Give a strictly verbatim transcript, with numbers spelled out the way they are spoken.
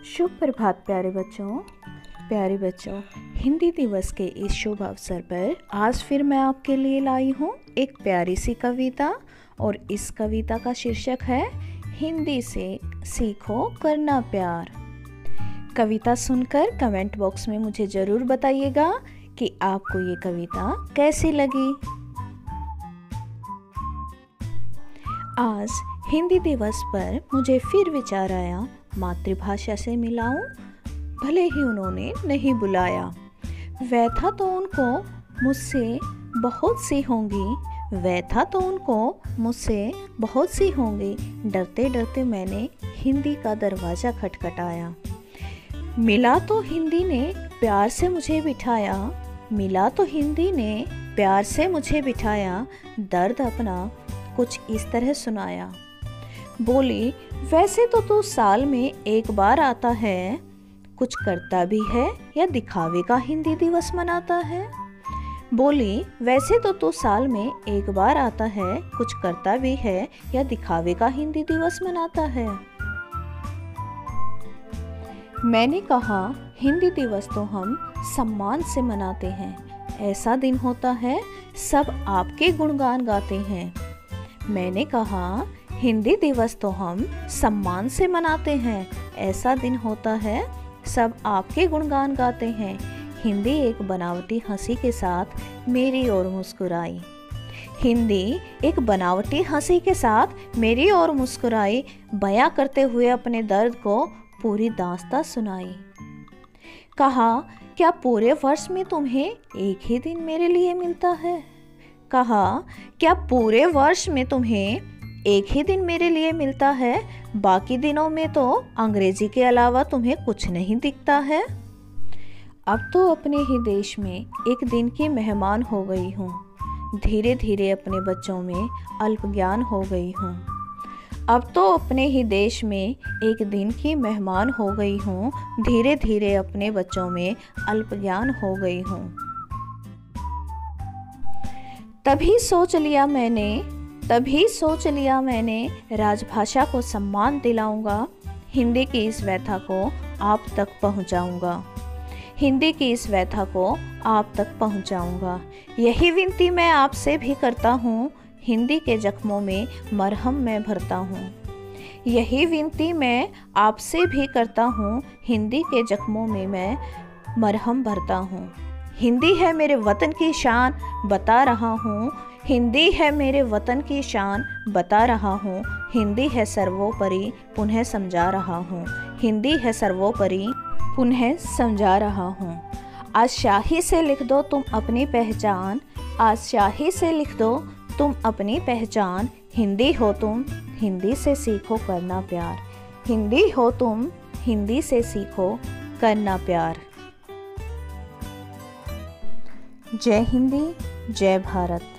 शुभ प्रभात प्यारे बच्चों। प्यारे बच्चों, हिंदी दिवस के इस शुभ अवसर पर आज फिर मैं आपके लिए लाई हूँ एक प्यारी सी कविता और इस कविता का शीर्षक है हिंदी से सीखो करना प्यार। कविता सुनकर कमेंट बॉक्स में मुझे ज़रूर बताइएगा कि आपको ये कविता कैसी लगी। आज हिंदी दिवस पर मुझे फिर विचार आया, मातृभाषा से मिलाऊं, भले ही उन्होंने नहीं बुलाया। व्यथा तो उनको मुझसे बहुत सी होंगी, व्यथा तो उनको मुझसे बहुत सी होंगी। डरते डरते मैंने हिंदी का दरवाज़ा खटखटाया। मिला तो हिंदी ने प्यार से मुझे बिठाया, मिला तो हिंदी ने प्यार से मुझे बिठाया। दर्द अपना कुछ इस तरह सुनाया। बोली, वैसे तो तू साल में एक बार आता है, कुछ करता भी है या दिखावे का हिंदी दिवस मनाता है। बोली, वैसे तो तू साल में एक बार आता है, कुछ करता भी है या दिखावे का हिंदी दिवस मनाता है। मैंने कहा, हिंदी दिवस तो हम सम्मान से मनाते हैं, ऐसा दिन होता है सब आपके गुणगान गाते हैं। मैंने कहा, हिंदी दिवस तो हम सम्मान से मनाते हैं, ऐसा दिन होता है सब आपके गुणगान गाते हैं। हिंदी एक बनावटी हंसी के साथ मेरी ओर मुस्कुराई, हिंदी एक बनावटी हंसी के साथ मेरी ओर मुस्कुराई। बयां करते हुए अपने दर्द को पूरी दास्तां सुनाई। कहा, क्या पूरे वर्ष में तुम्हें एक ही दिन मेरे लिए मिलता है। कहा, क्या पूरे वर्ष में तुम्हें एक ही दिन मेरे लिए मिलता है, बाकी दिनों में तो अंग्रेजी के अलावा तुम्हें कुछ नहीं दिखता है। अब तो अपने ही देश में एक दिन की मेहमान हो गई हूँ, धीरे धीरे अपने बच्चों में अल्प ज्ञान हो गई हूँ। अब तो अपने ही देश में एक दिन की मेहमान हो गई हूँ, धीरे धीरे अपने बच्चों में अल्प ज्ञान हो गई हूँ। तभी सोच लिया मैंने तभी सोच लिया मैंने राजभाषा को सम्मान दिलाऊंगा, हिंदी की इस व्यथा को आप तक पहुंचाऊंगा, हिंदी की इस व्यथा को आप तक पहुंचाऊंगा। यही विनती मैं आपसे भी करता हूँ, हिंदी के जख्मों में मरहम मैं भरता हूँ। यही विनती मैं आपसे भी करता हूँ, हिंदी के जख्मों में मैं मरहम भरता हूँ। हिंदी है मेरे वतन की शान, बता रहा हूँ, हिंदी है मेरे वतन की शान, बता रहा हूँ। हिंदी है सर्वोपरि, पुनः समझा रहा हूँ, हिंदी है सर्वोपरि, पुनः समझा रहा हूँ। आज शाही से लिख दो तुम अपनी पहचान, आज शाही से लिख दो तुम अपनी पहचान। हिंदी हो तुम, हिंदी से सीखो करना प्यार, हिंदी हो तुम, हिंदी से सीखो करना प्यार। जय हिंदी, जय भारत।